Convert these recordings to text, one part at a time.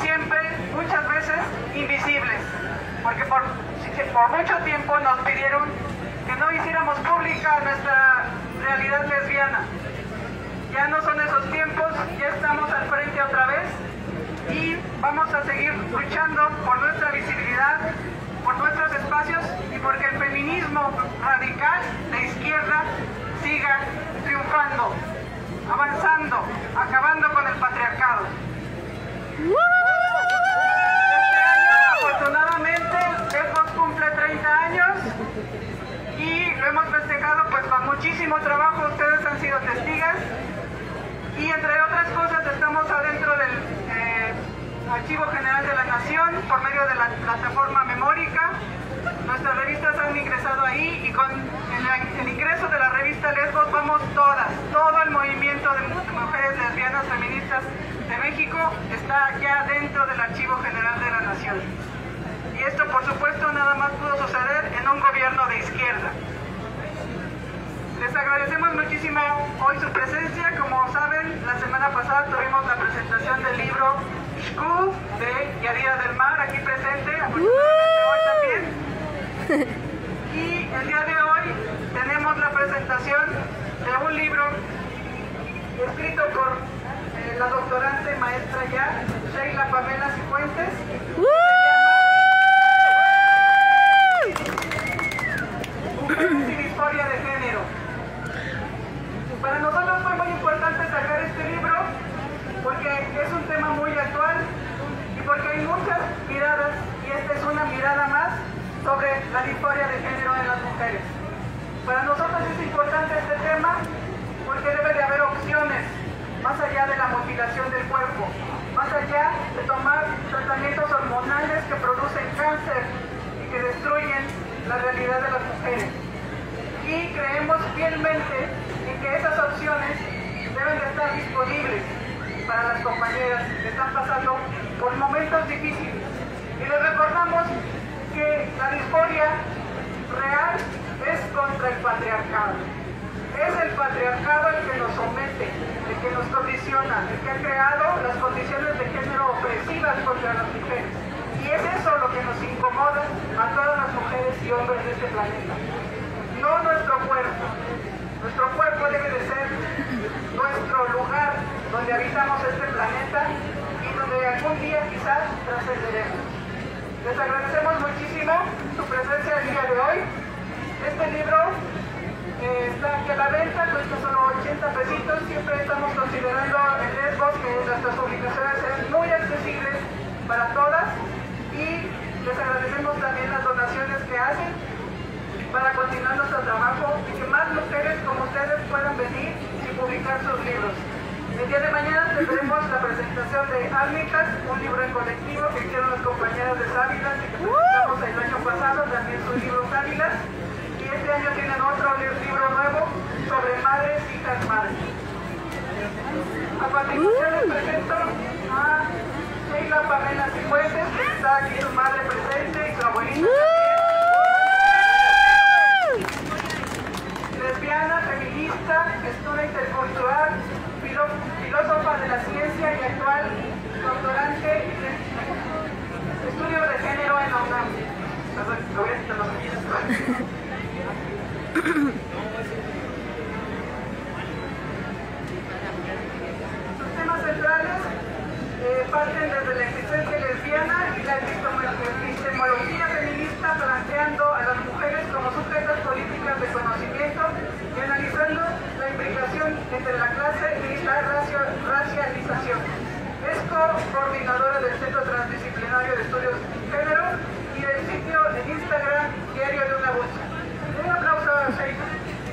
siempre, muchas veces, invisibles, porque por mucho tiempo nos pidieron que no hiciéramos pública nuestra realidad lesbiana. Ya no son esos tiempos, ya estamos al frente otra vez y vamos a seguir luchando por nuestra visibilidad, por nuestros espacios y porque el feminismo radical de izquierda siga triunfando, avanzando, acabando con el patriarcado. Este año, afortunadamente, Lesbos cumple 30 años y lo hemos festejado pues con muchísimo trabajo. Ustedes han sido testigas y entre otras cosas estamos adentro del Archivo General de la Nación por medio de la plataforma Memórica. Nuestras revistas han ingresado ahí y con el ingreso de la revista Lesbos vamos todas, todo el movimiento de mujeres lesbianas feministas de México está ya dentro del Archivo General de la Nación. Y esto por supuesto nada más pudo suceder en un gobierno de izquierda. Les agradecemos muchísimo hoy su presencia. Como saben, la semana pasada tuvimos la presentación del libro Xcú de Yadira del Mar, aquí presente, afortunadamente hoy también. Y el día de hoy tenemos la presentación de un libro escrito por la doctorante maestra ya, Sheila Pamela Cifuentes. Mujeres sin historia de género. Para nosotros fue muy importante sacar este libro porque es un tema muy actual y porque hay muchas miradas, y esta es una mirada más sobre la disforia de género en las mujeres. Para nosotros es importante este tema porque debe de haber opciones más allá de la mutilación del cuerpo, más allá de tomar tratamientos hormonales que producen cáncer y que destruyen la realidad de las mujeres. Y creemos fielmente en que esas opciones deben de estar disponibles para las compañeras que están pasando por momentos difíciles. Y les recordamos que la disforia real es contra el patriarcado. Es el patriarcado el que nos somete, el que nos condiciona, el que ha creado las condiciones de género opresivas contra las mujeres. Y es eso lo que nos incomoda a todas las mujeres y hombres de este planeta. No nuestro cuerpo. Nuestro cuerpo debe de ser nuestro lugar donde habitamos este planeta y donde algún día quizás trascenderemos. Les agradecemos muchísimo su presencia el día de hoy. Este libro está aquí a la venta, cuesta solo 80 pesitos. Siempre estamos considerando en Lesbos que nuestras publicaciones sean muy accesibles para todas y les agradecemos también las donaciones que hacen para continuar nuestro trabajo y que más mujeres como ustedes puedan venir y publicar sus libros. El día de mañana tendremos la presentación de Álmicas, un libro en colectivo que hicieron las compañeras de Sábilas y que presentamos el año pasado, también sus libros Sábilas. Y este año tienen otro libro nuevo sobre madres, hijas, madres. A continuación les presento a Sheila Pamela Cifuentes, que está aquí su madre presente y su abuelita. Lesbiana, feminista, gestora intercultural, filósofa de la ciencia y actual doctorante en estudios de género en la UNAM. Sus temas centrales parten desde la existencia lesbiana y la epistemología feminista, planteando a las mujeres como sujetas políticas de conocimiento y analizando la implicación entre la clase y la racialización. Es coordinadora del Centro Transdisciplinario de Estudios de Género y del sitio en Instagram Diario de una Bolsa. Un aplauso a Sheila.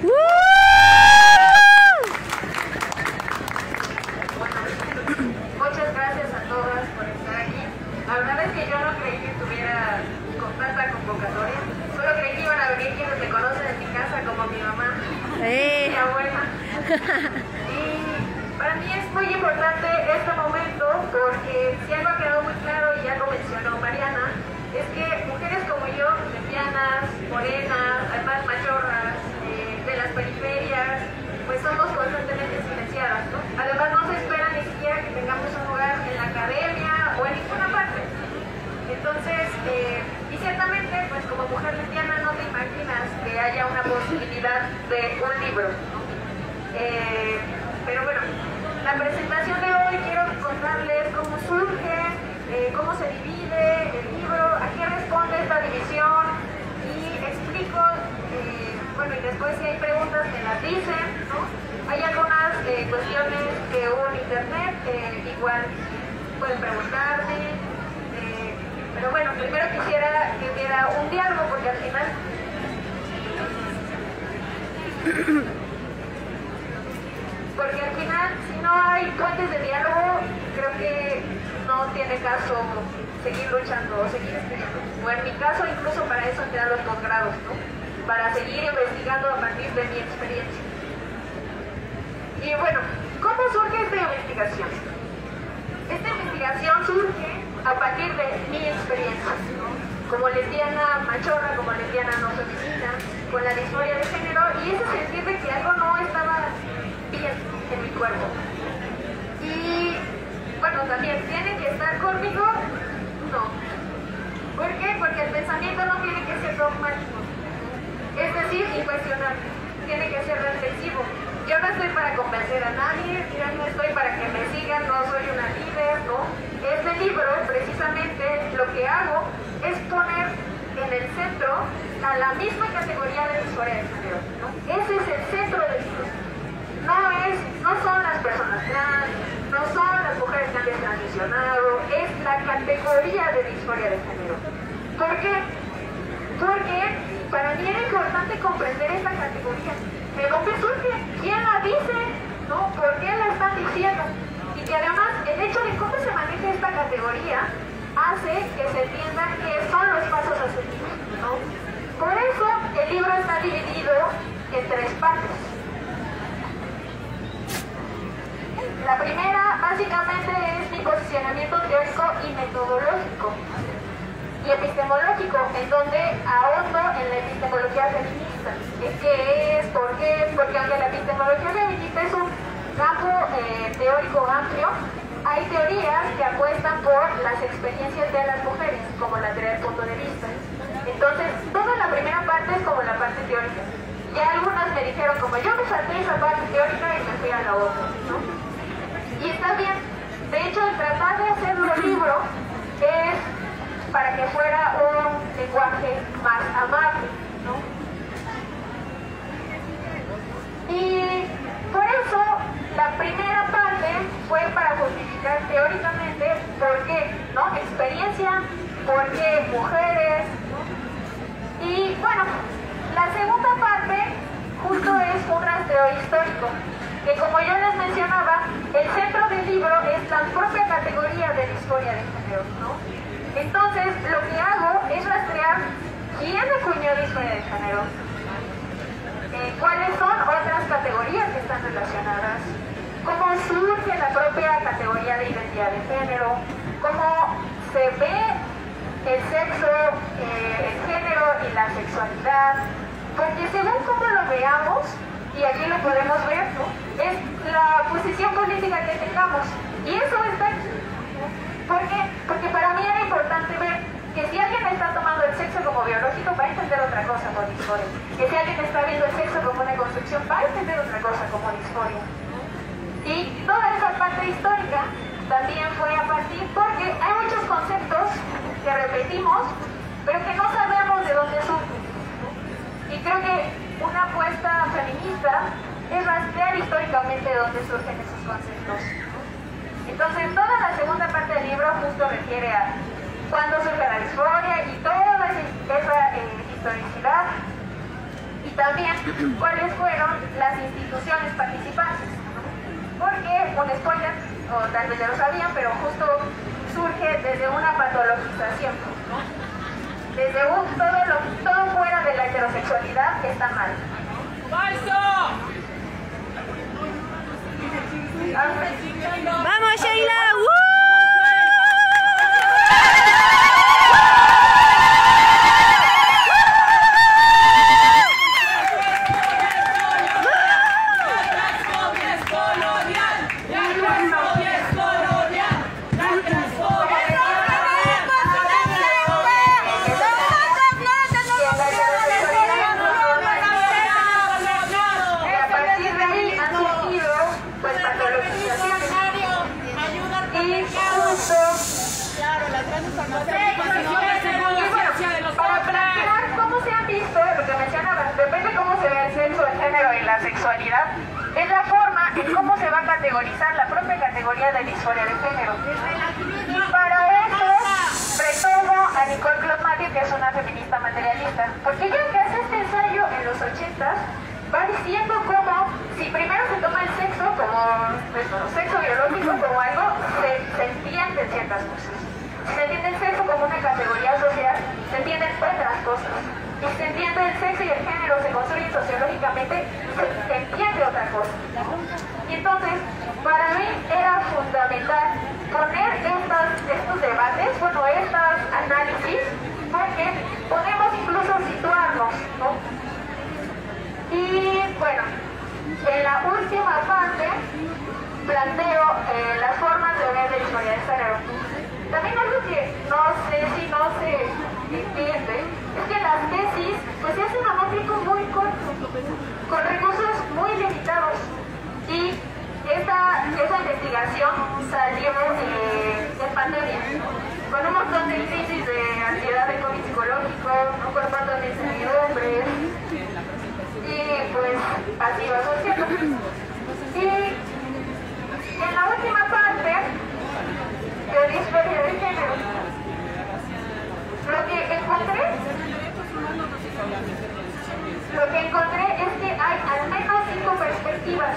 Muchas gracias a todas por estar aquí. La verdad es que yo no creí que estuviera con tanta convocatoria. Solo creí que iban a venir quienes me conocen en mi casa, como mi mamá, mi abuela. Y para mí es muy importante este momento porque si algo ha quedado muy claro, y ya lo mencionó Mariana, es que mujeres como yo, lesbianas, morenas, además machorras, de las periferias, pues somos constantemente silenciadas, ¿no? Además no se espera ni siquiera que tengamos un lugar en la academia o en ninguna ciertamente, pues como mujer lesbiana no te imaginas que haya una posibilidad de un libro, ¿no? Pero bueno, la presentación de hoy quiero contarles cómo surge, cómo se divide el libro, a qué responde esta división y explico, bueno, y después si hay preguntas me las dicen, ¿no? Hay algunas cuestiones que hubo en internet, igual pueden preguntarme, pero bueno, primero quisiera que hubiera un diálogo porque al final... Porque al final, si no hay puentes de diálogo, creo que no tiene caso seguir luchando o seguir estudiando. O en mi caso, incluso para eso te dan los posgrados, ¿no? Para seguir investigando a partir de mi experiencia. Y bueno, ¿cómo surge esta investigación? Esta investigación surge a partir de mi experiencia, ¿no? Como lesbiana machorra, como lesbiana no femenina, con la disforia de género, y ese sentir de que algo no estaba bien en mi cuerpo. Y bueno, también, ¿tiene que estar conmigo? No. ¿Por qué? Porque el pensamiento no tiene que ser dogmático, es decir, incuestionable, tiene que ser reflexivo. Yo no estoy para convencer a nadie, yo no estoy para que me sigan, no soy una líder, ¿no? Este libro, precisamente, lo que hago es poner en el centro a la misma categoría de disforia de género, ¿no? Ese es el centro del libro. No son las personas trans, no son las mujeres que han detransicionado, es la categoría de disforia de género. ¿Por qué? Porque para mí era importante comprender esta categoría. ¿De dónde surge? ¿Quién la dice? ¿No? ¿Por qué la están diciendo? Y que además el hecho de cómo se maneja esta categoría hace que se entienda qué son los pasos a seguir, ¿no? Por eso el libro está dividido en 3 partes. La primera básicamente es mi posicionamiento teórico y metodológico y epistemológico, en donde ahondo en la epistemología feminista. ¿Qué es? ¿Por qué? Porque aunque la epistemología feminista es un campo teórico amplio, hay teorías que apuestan por las experiencias de las mujeres, como la teoría del punto de vista. Entonces, toda la primera parte es como la parte teórica. Ya algunas me dijeron, como yo me salté esa parte teórica y me fui a la otra, ¿no? Y está bien. De hecho, el tratar de hacerlo libro es para que fuera un lenguaje más amable, ¿no? Y por eso la primera parte fue para justificar teóricamente por qué, ¿no? Experiencia, por qué mujeres, ¿no? Y bueno, la segunda parte justo es un rastreo histórico, que como yo les mencionaba, el centro del libro es la propia categoría de disforia de género, ¿no? Entonces, lo que hago es rastrear quién acuñó disforia de género, cuáles son otras categorías que están relacionadas, cómo surge la propia categoría de identidad de género, cómo se ve el sexo, el género y la sexualidad, porque según cómo lo veamos, y aquí lo podemos ver, ¿no? Es la posición política que tengamos, y eso está aquí. ¿Por qué? Porque para mí era importante ver que si alguien está tomando el sexo como biológico, va a entender otra cosa como disforia. Que si alguien está viendo el sexo como una construcción, va a entender otra cosa como disforia. Y toda esa parte histórica también fue a partir, porque hay muchos conceptos que repetimos, pero que no sabemos de dónde surgen. Y creo que una apuesta feminista es rastrear históricamente de dónde surgen esos conceptos. Entonces, toda la segunda parte del libro justo refiere a cuándo surge la disforia y toda esa historicidad, y también cuáles fueron las instituciones participantes. Porque, un spoiler, o tal vez ya lo sabían, pero justo surge desde una patologización, ¿no? Desde todo fuera de la heterosexualidad que está mal. ¡Vamos, Sheila! Para plantear cómo se han visto, lo que mencionaba, depende cómo se ve el sexo, el género y la sexualidad, es la forma en cómo se va a categorizar la propia categoría de disforia de género. Y para eso retomo a Nicole Claude-Mathieu, que es una feminista materialista, porque ella que hace este ensayo en los 80s va diciendo cómo, si primero se toma el sexo como sexo biológico, como algo, se entienden ciertas cosas. Si se entiende el sexo como una categoría social, se entienden otras cosas. Y si se entiende el sexo y el género, se construyen sociológicamente, se entiende otra cosa. Y entonces, para mí era fundamental poner estos debates, estos análisis, porque podemos incluso situarnos, ¿no? Y bueno, en la última parte planteo las formas de ver la disforia de género. También algo que no sé si no se entiende es que las tesis pues se hacen a un tiempo muy corto, con recursos muy limitados. Y esa investigación salió en pandemia, con un montón de crisis de ansiedad de COVID psicológico, un montón de incertidumbres. Y pues así va sucediendo. Y en la última parte de disforia de género, lo que encontré es que hay al menos 5 perspectivas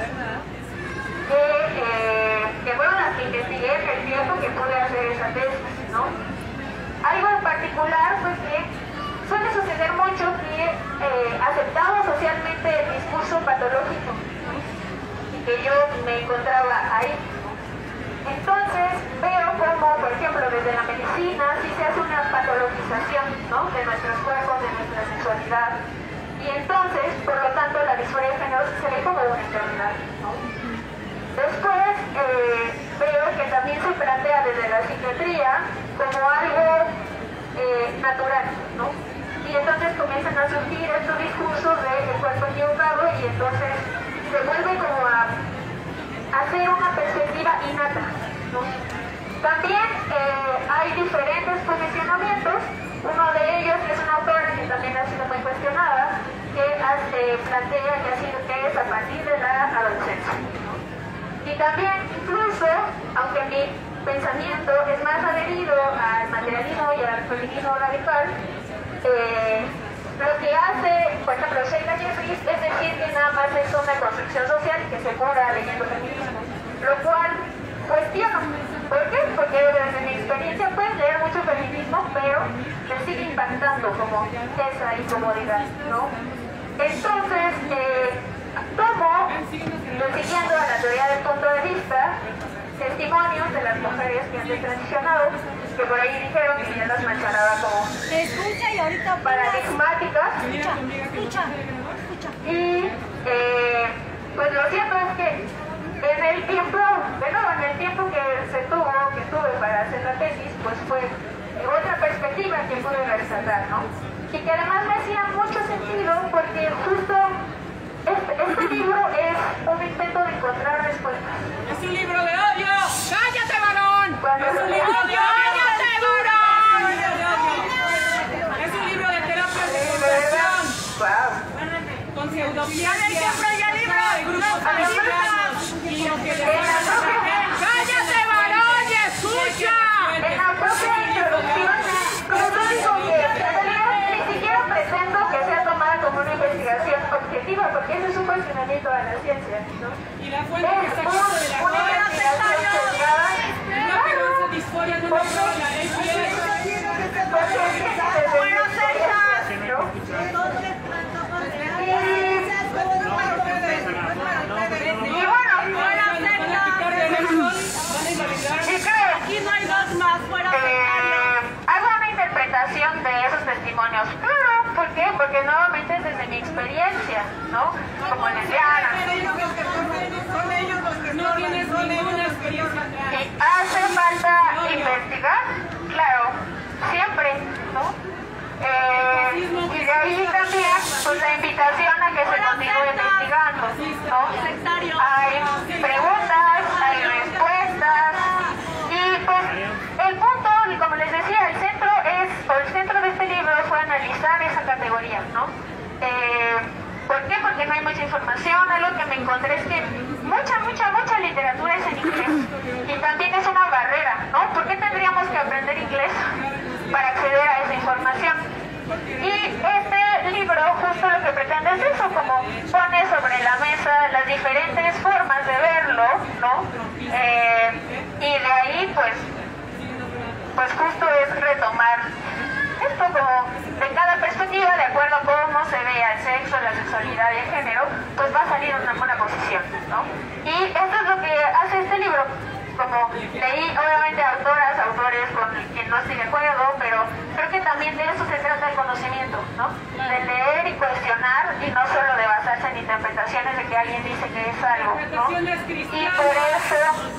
que fueron las que investigué en el tiempo que pude hacer esa tesis, ¿no? Algo en particular fue que suele suceder mucho que aceptamos socialmente el discurso patológico, ¿no? Y que yo me encontraba ahí. Entonces veo como, por ejemplo, desde la medicina sí se hace una patologización, ¿no?, de nuestros cuerpos, de nuestra sexualidad. Y entonces, por lo tanto, la disforia de género se ve como una enfermedad, ¿no? Después veo que también se plantea desde la psiquiatría como algo natural, ¿no? Y entonces comienzan a surgir estos discursos de el cuerpo equivocado y entonces se vuelve como a hacer una perspectiva innata, ¿no? También hay diferentes posicionamientos. Uno de ellos es una autora que también ha sido muy cuestionada, que plantea que es a partir de la adolescencia, ¿no? Y también, incluso, aunque mi pensamiento es más adherido al materialismo y al feminismo radical, lo que hace, por ejemplo, Sheila Jeffries es decir que nada más es una construcción social que se cura leyendo feminismo, lo cual cuestiono. ¿Por qué? Porque desde mi experiencia puedes leer mucho feminismo, pero te sigue impactando como esa incomodidad, ¿no? Entonces, tomo, siguiendo a la teoría del punto de vista, testimonios de las mujeres que han transicionado, que por ahí dijeron que ya las mencionaba como paradigmáticas. Y pues lo cierto es que en el tiempo, en el tiempo que tuve para hacer la tesis, pues fue otra perspectiva que pude resaltar, ¿no? Y que además me hacía mucho sentido porque justo este libro es un intento de encontrar respuestas. ¡Es un libro de odio! ¡Cállate, varón! ¡Es un libro de odio! ¡Cállate, varón! Es un libro de terapia de conversión. ¡Wow! Con pseudociencia. ¡Cállate, varón! ¡Y escucha! En la propia introducción, como tú digo que en realidad ni siquiera presento que sea tomada como una investigación objetiva, porque ese es un cuestionamiento a la ciencia, ¿no? Y la fuente que está aquí de la una investigación sesgada. No, pero esa disforia no es sola, es bien. Bueno, y bueno, aquí no hay dos más fuera hago una interpretación de esos testimonios. ¿Por qué? Porque nuevamente es desde mi experiencia, ¿no? Como lesbiana. No tienes ninguna experiencia. Y hace falta investigar, claro, siempre, ¿no? Y de ahí también pues la invitación a que se continúe investigando, ¿no? Hay preguntas, hay respuestas y pues el punto, como les decía, el que no hay mucha información. Algo que me encontré es que mucha literatura es en inglés. Y también es una barrera, ¿no? ¿Por qué tendríamos que aprender inglés para acceder a esa información? Y este libro justo lo que pretende es eso, como pone sobre la mesa las diferentes formas de verlo, ¿no? Y de ahí pues justo es retomar esto como de cada perspectiva, de acuerdo a cómo se ve al sexo, la sexualidad y el género, pues va a salir una buena posición, ¿no? Y esto es lo que hace este libro. Como leí obviamente autores con quien no estoy de acuerdo, pero creo que también de eso se trata el conocimiento, ¿no? De leer y cuestionar y no solo de basarse en interpretaciones de que alguien dice que es algo, ¿no? Y por eso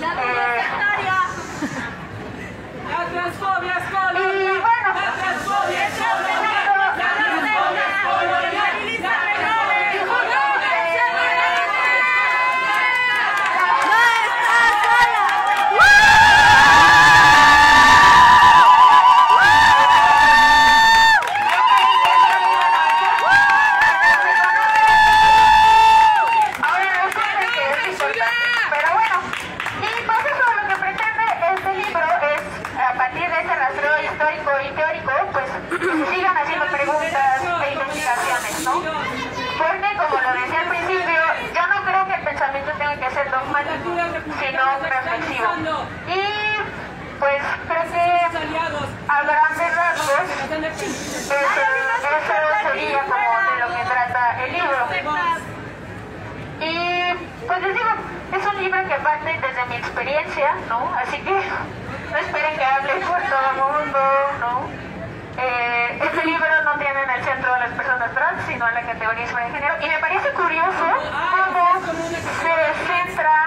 la transfobia es colonial. y bueno, La transfobia es colonial. La transfobia es colonial. sigan haciendo preguntas e investigaciones, ¿no? Porque, como lo decía al principio, yo no creo que el pensamiento tenga que ser dogmático, sino reflexivo. Y, pues, creo que a grandes rasgos, eso sería como de lo que trata el libro. Y, pues les digo, es un libro que parte desde mi experiencia, ¿no? Así que no esperen que hable por todo el mundo, ¿no? Este libro no tiene en el centro a las personas trans, sino a la categoría de género. Y me parece curioso cómo se centra,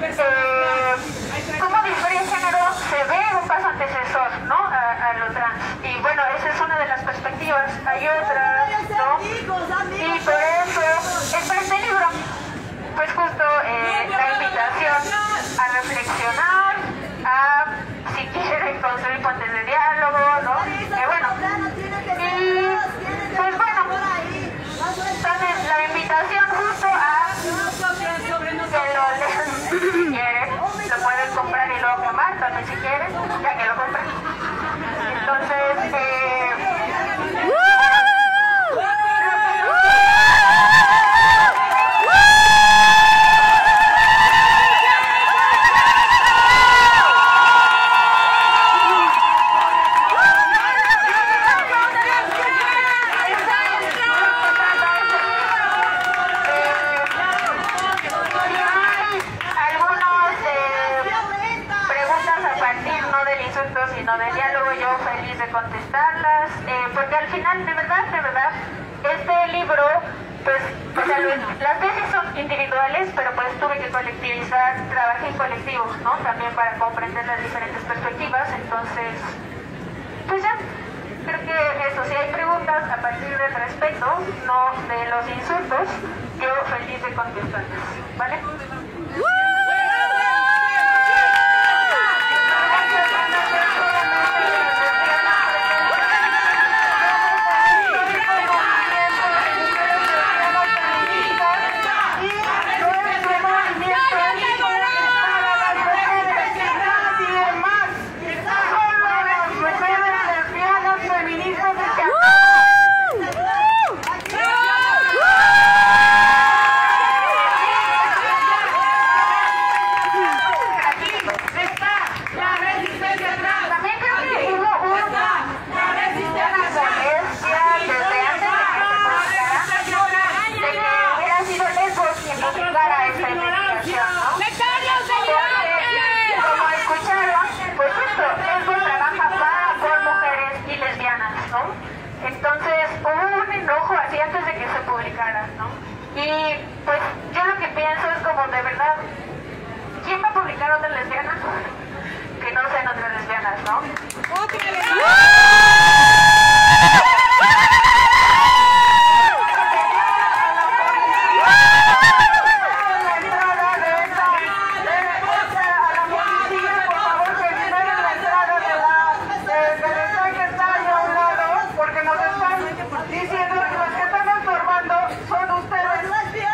cómo la historia de género se ve un paso antecesor, ¿no? A lo trans. Y bueno, esa es una de las perspectivas. Hay otras, ¿no? Y por eso, este libro, pues justo la invitación a reflexionar, a, si quieren, construir puentes de diálogo, ¿no? Bueno, y pues bueno, entonces la invitación justo a que lo lean si quieren, lo pueden comprar y luego quemar también si quieren, ya que lo compren. Entonces, sino de diálogo, yo feliz de contestarlas, porque al final, de verdad, este libro, pues, o sea, las tesis son individuales, pero pues tuve que colectivizar, trabajé en colectivo, ¿no? También para comprender las diferentes perspectivas, entonces, pues ya, creo que eso, si hay preguntas a partir del respeto, no de los insultos, yo feliz de contestarlas, ¿vale? Entonces hubo un enojo así antes de que se publicara, ¿no? Y pues yo lo que pienso es como, de verdad, ¿quién va a publicar otra lesbiana? Que no sean otras lesbianas, ¿no? Diciendo que los que están informando son ustedes.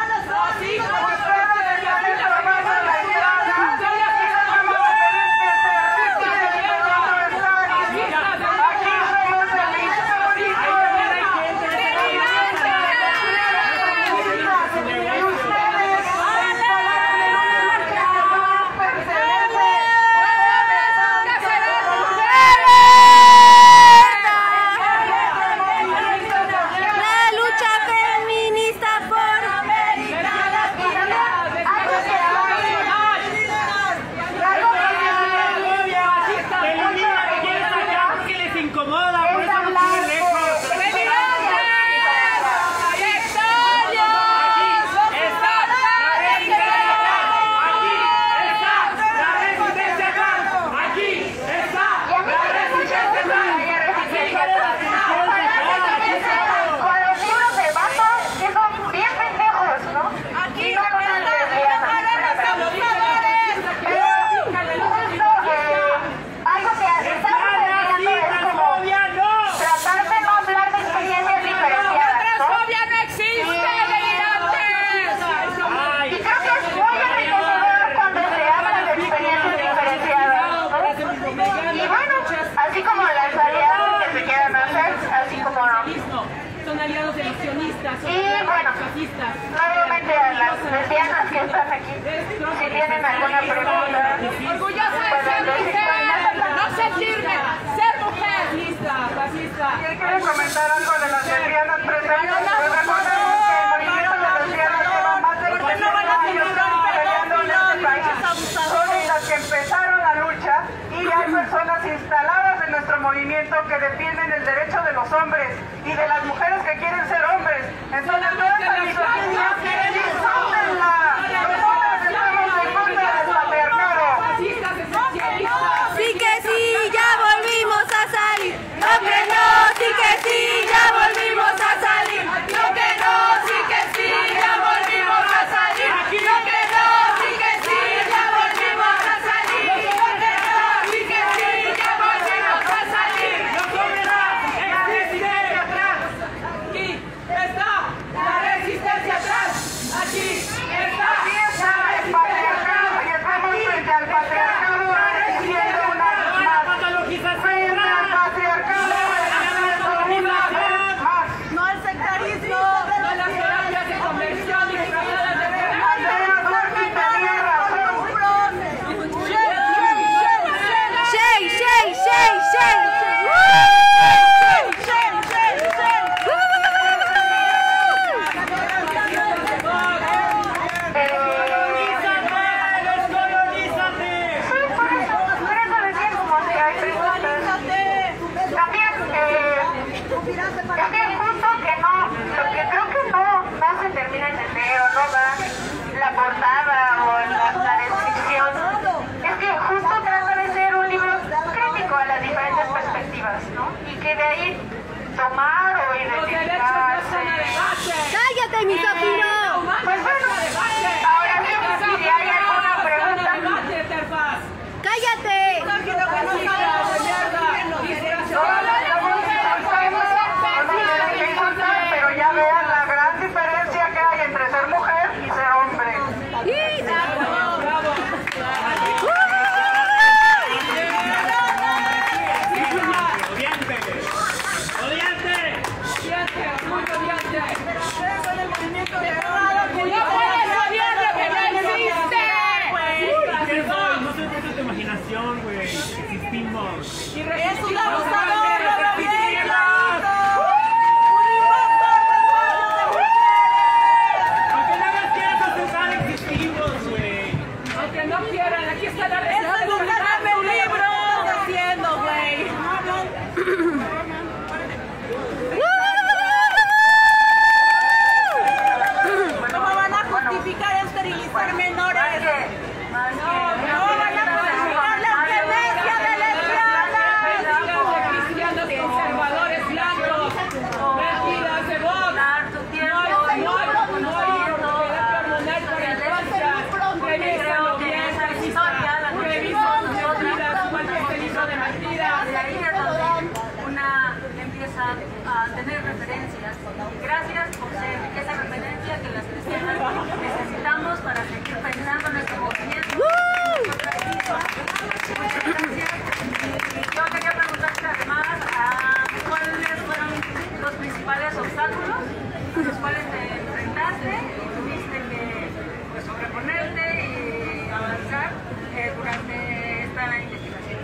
Y bueno, nuevamente a las lesbianas que están aquí, si tienen alguna pregunta. Orgullosa de ser mujer, no sentirme, ser mujer. Fascista. ¿Quién quiere comentar algo de las lesbianas presentes? Recordemos que el movimiento de lesbianas lleva más de 25 años peleando en este país. Son las que empezaron la lucha y hay personas instaladas en nuestro movimiento que defienden el derecho de los hombres y de las mujeres que quieren ser hombres. Entonces, toda esta misoginia, disfrútenla. Los hombres estamos en contra del patriarcado. Sí que sí, ya volvimos a salir. No que no, sí que sí, ya volvimos a salir. No que no, sí que sí, ya volvimos a salir. No que no, sí que sí, ya volvimos a salir. No que no, sí que sí, ya volvimos a salir. Aquí está la resistencia atrás. Aquí está. Aquí está el patriarcado y estamos frente al patriarcado resistiendo una vez más. Frente al patriarcado resistiendo una vez más. No al sectarismo. No las terapias de conversión disfrazadas de Andrea Dormi tenía razón. Shay, Shay, Shay, Shay. Por eso decía como si hay preguntas. También justo que no, lo que creo que no se termina de entender o no da la portada o la descripción, es que justo trata de ser un libro crítico a las diferentes perspectivas, ¿no? Y que de ahí tomar o identificarse. ¡Cállate, misógino! Pues bueno, ahora sí, si hay alguna pregunta. ¡Cállate! Todas las estamos insultando, no nos tienen que insultar, pero ya vean la gran diferencia que hay entre ser mujer y ser hombre. No soy de tu imaginación, güey. Existimos. ¡Es un abusador! Aunque no nos quieras aceptar, existimos, güey. Aunque no quieran, aquí está la ¡Es buscarme un libro! ¿Qué estás haciendo, güey? ¿Cómo van a justificar esterilizar menores? No van a justificar la violencia de lesbianas. cristianos conservadores blancos, mentiras de voz. No hay terapia hormonal para infancia. Revísalo bien, revísalo sus mentiras, igual que este libro de mentiras. De ahí es donde una empieza a tener referencias. Gracias por ser esa referencia que las cristianas necesitamos para seguir pensando nuestro movimiento. Muchas gracias. Y yo quería preguntarte además cuáles fueron los principales obstáculos a los cuales te enfrentaste y tuviste que sobreponerte y avanzar durante esta investigación.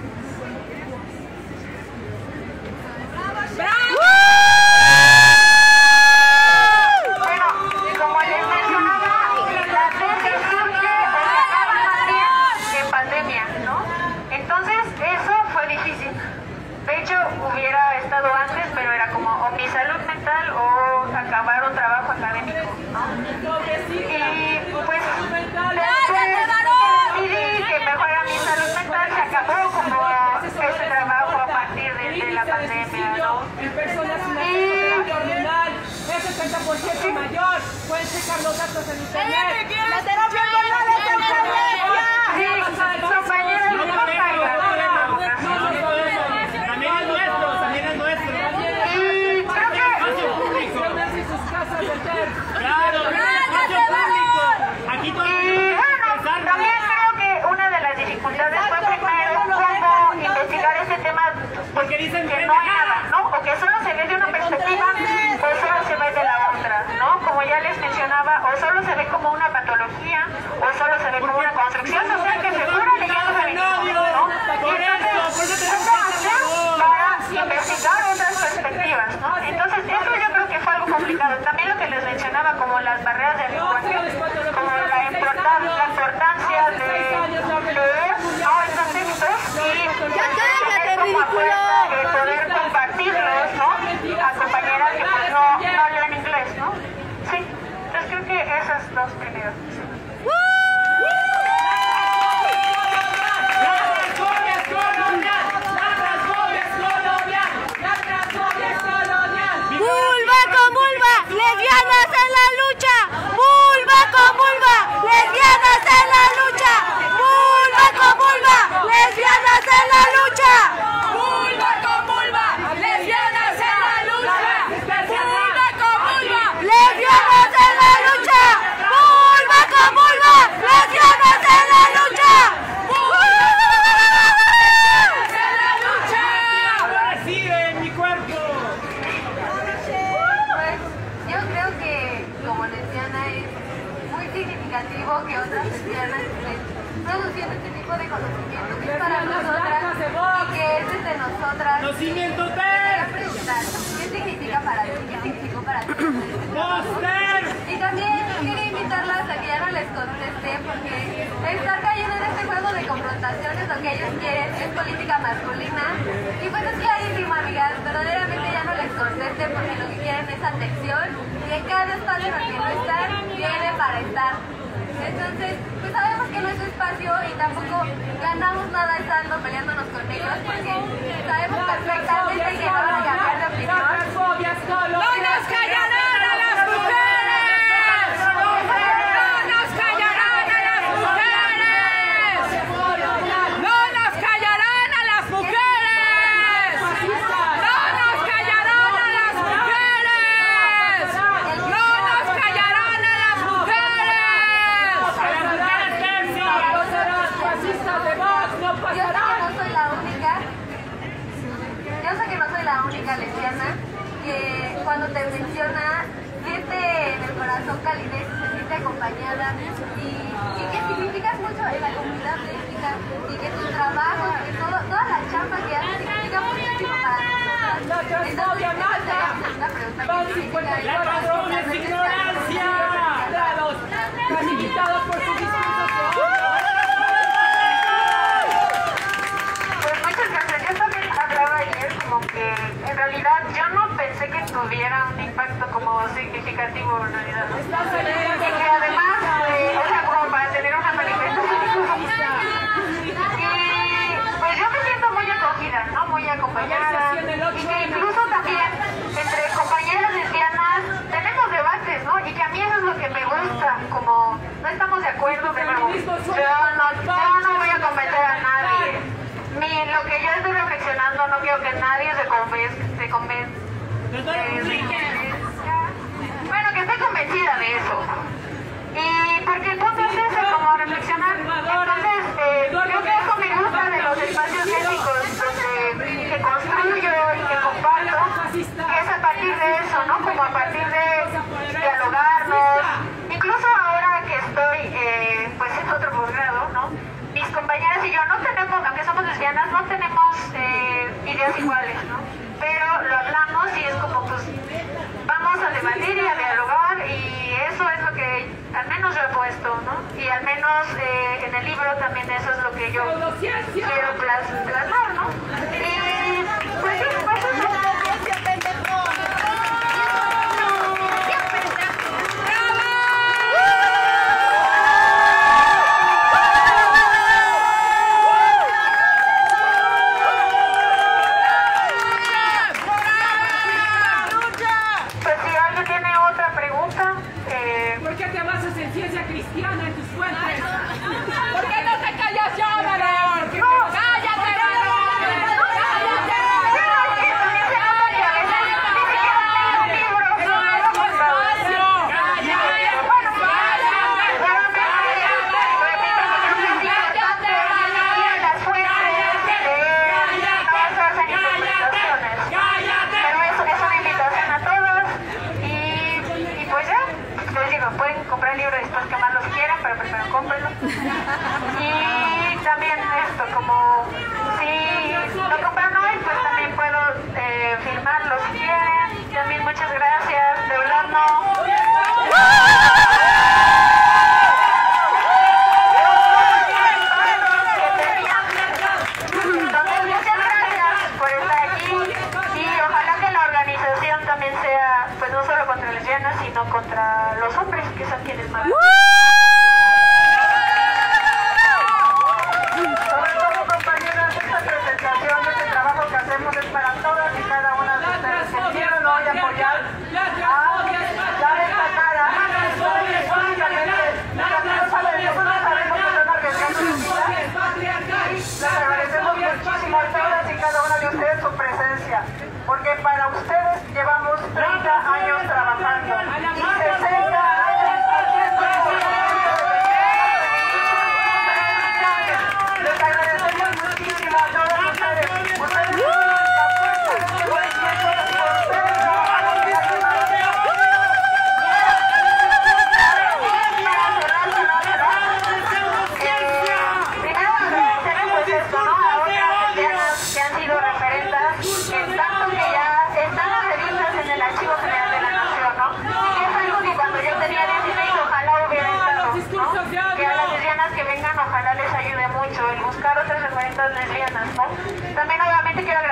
Bueno, como les mencionaba, la tesis surge acaba más bien en pandemia, ¿no? Entonces, eso fue difícil. De hecho, hubiera estado antes, pero era como o mi salud mental o acabar un trabajo académico, ¿no? Y pues, después decidí que mejor era mi salud mental, se acabó como ese trabajo a partir de la pandemia, ¿no? En personas sin terapia hormonal es 60% mayor. Pueden checar los datos en internet. ¡La terapia hormonal es enfermería! Sí, compañeros, no caigan. También es nuestro, también es nuestro. Y creo que Espacio público. En sus casas de ter. Claro, espacio público. Aquí todo Y bueno, también creo que una de las dificultades fue primero cómo investigar ese tema, pues Porque dicen que no hay nada, ¿no? O que solo se ve de una perspectiva o solo se ve de la otra. en la lucha! ¡Vulva con vulva! ¡Lesbianas en la lucha! ¡Vulva con vulva! ¡Lesbianas en la lucha! ¡Vulva con vulva! ¡Lesbianas en la lucha! ¡Recibe mi cuerpo! Pues yo creo que como lesbiana es muy significativo que otras lesbianas estén produciendo este tipo de conocimiento que es para nosotras y que es desde nosotras. ¡Conocimiento Quería preguntar, ¿qué significa para ti? ¿Qué significó para ti? ¡Monster! Y también quería invitarlas a que ya no les conteste porque estar cayendo en este juego de confrontaciones lo que ellos quieren es política masculina y pues es clarísimo, amigas, verdaderamente ya no les conteste porque lo que quieren es atención y en cada espacio en el que no están, viene para estar. Entonces, pues sabemos que no es su espacio y tampoco ganamos nada estando peleándonos con ellos porque sabemos perfectamente que no van a cambiar de opinión. ¡No nos callarán a las mujeres! ¡No nos callarán a las mujeres! ¡No nos callarán a las mujeres! ¡No nos callarán a las mujeres! ¡No nos callarán a las mujeres! Yo sé que no soy la única lesbiana que cuando te menciona siente en el corazón calidez, se siente acompañada y que significas mucho en la comunidad lésbica y que tu trabajo, que toda la chamba que haces significa muchísimo para nosotras. Entonces, una pregunta que significa ¡La razón es ignorancia! Calificados por su discurso. Pues muchas gracias. Yo también hablaba ayer como que en realidad yo no pensé que tuviera un impacto como significativo en realidad. Y que además, o sea, como para tener una manifestación. Y pues yo me siento muy acogida, ¿no? Muy acompañada. Y que incluso también entre compañeras lesbianas tenemos debates, ¿no? Y que a mí eso es lo que me gusta, como no estamos de acuerdo, pero yo no voy a convencer a nadie. Ni lo que yo estoy reflexionando, no quiero que nadie se convenzca. Bueno, que esté convencida de eso. Y porque el punto es ese, como reflexionar. Entonces, yo que eso me gusta de los espacios éticos que construyo y que comparto, que es a partir de eso, ¿no? Como a partir de dialogarnos. Incluso ahora que estoy pues en otro posgrado, ¿no? Mis compañeras y yo no tenemos, aunque somos lesbianas, no tenemos ideas iguales, ¿no? Pero lo hablamos y es como pues vamos a debatir y a dialogar y eso es lo que al menos yo he puesto, ¿no? Y al menos en el libro también eso es lo que yo quiero plasmar, ¿no? Y pues sí, pues eso. ¿Por qué te basas en ciencia cristiana en tus fuentes? ¿Por qué no te callas ya, varón? ¡Cállate, varón! Pueden comprar el libro después que más los quieran, pero primero cómprenlo. Y también esto, como si lo compran hoy, pues también puedo firmarlo si quieren. También muchas gracias, de verdad no. Entonces muchas gracias por estar aquí y ojalá que la organización también sea, pues no solo contra lesbianas, sino contra los hombres que son quienes más. Sobre todo, compañeras, esta presentación, este trabajo que hacemos es para todas y cada una de ustedes que quieran hoy apoyar a la destacada. Nosotros sabemos que son organizaciones y les agradecemos mucho. vida, porque para ustedes llevamos 30 años trabajando y 60 años haciendo les agradecemos muchísimo a todos ustedes. Ustedes ojalá les ayude mucho el buscar otras referentes lesbianas, ¿no? También obviamente quiero agradecer